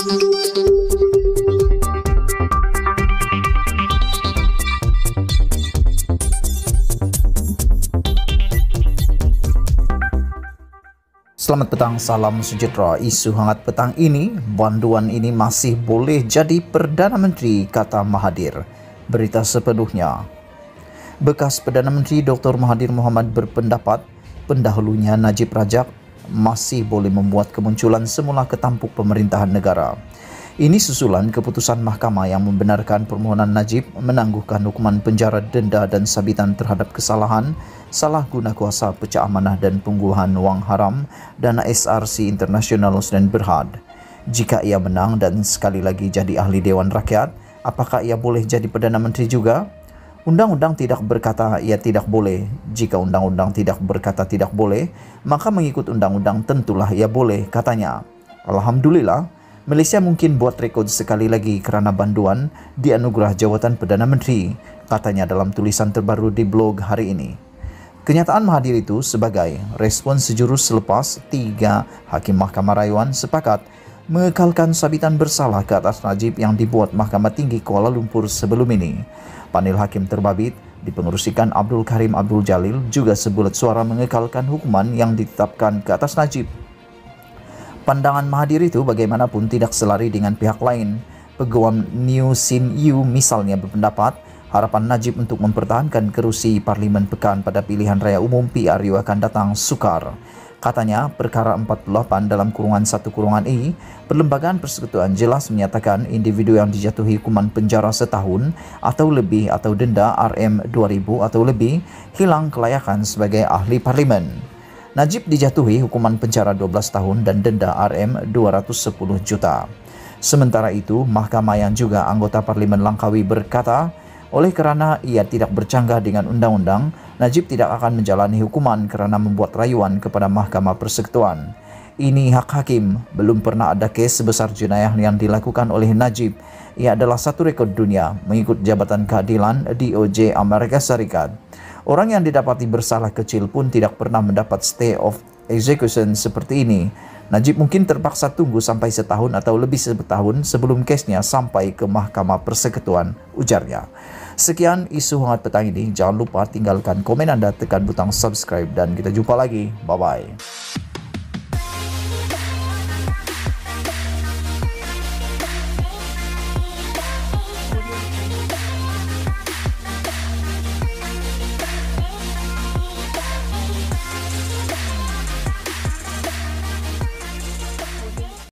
Selamat petang, salam sejahtera. Isu hangat petang ini, banduan ini masih boleh jadi Perdana Menteri, kata Mahathir. Berita sepenuhnya. Bekas Perdana Menteri Dr. Mahathir Mohamad berpendapat pendahulunya Najib Razak masih boleh membuat kemunculan semula ketampuk pemerintahan negara. Ini susulan keputusan mahkamah yang membenarkan permohonan Najib menangguhkan hukuman penjara, denda dan sabitan terhadap kesalahan salah guna kuasa, pecah amanah dan penggunaan wang haram dana SRC International Hussein Berhad. Jika ia menang dan sekali lagi jadi ahli Dewan Rakyat, apakah ia boleh jadi Perdana Menteri juga? Undang-undang tidak berkata ia tidak boleh. Jika undang-undang tidak berkata tidak boleh, maka mengikut undang-undang tentulah ia boleh, katanya. Alhamdulillah, Malaysia mungkin buat rekod sekali lagi kerana banduan dianugerah jawatan Perdana Menteri, katanya dalam tulisan terbaru di blog hari ini. Kenyataan Mahathir itu sebagai respon sejurus selepas 3 hakim Mahkamah Rayuan sepakat mengekalkan sabitan bersalah ke atas Najib yang dibuat Mahkamah Tinggi Kuala Lumpur sebelum ini. Panel hakim terbabit dipengerusikan Abdul Karim Abdul Jalil juga sebulat suara mengekalkan hukuman yang ditetapkan ke atas Najib. Pandangan Mahathir itu bagaimanapun tidak selari dengan pihak lain. Peguam New Sin Yu misalnya berpendapat harapan Najib untuk mempertahankan kerusi Parlimen Pekan pada pilihan raya umum PRU akan datang sukar. Katanya, perkara 48 dalam kurungan 1 Perlembagaan Persekutuan jelas menyatakan individu yang dijatuhi hukuman penjara setahun atau lebih atau denda RM2,000 atau lebih hilang kelayakan sebagai ahli parlimen. Najib dijatuhi hukuman penjara 12 tahun dan denda RM210 juta. Sementara itu, mahkamah yang juga anggota Parlimen Langkawi berkata, oleh kerana ia tidak bercanggah dengan undang-undang, Najib tidak akan menjalani hukuman kerana membuat rayuan kepada Mahkamah Persekutuan. Ini hak hakim, belum pernah ada kes sebesar jenayah yang dilakukan oleh Najib. Ia adalah satu rekod dunia mengikut Jabatan Keadilan DOJ Amerika Serikat. Orang yang didapati bersalah kecil pun tidak pernah mendapat stay of execution seperti ini. Najib mungkin terpaksa tunggu sampai setahun atau lebih setahun sebelum kesnya sampai ke Mahkamah Persekutuan, ujarnya. Sekian isu hangat petang ini. Jangan lupa tinggalkan komen anda, tekan butang subscribe dan kita jumpa lagi. Bye-bye.